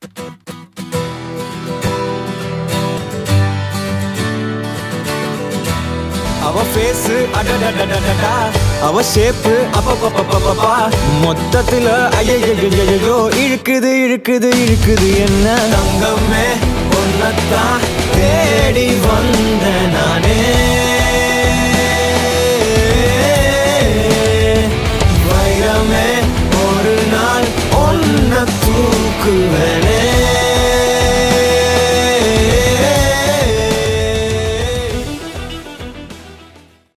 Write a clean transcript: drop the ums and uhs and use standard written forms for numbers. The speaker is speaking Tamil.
அவ ஃபேஸ் அடடடடடடா அவ ஷேப் அப்பப்பப்பப்பப்பா மொத்தத்துல ஐயையோ இழுக்குது இழுக்குது இழுக்குது என்ன தங்கமே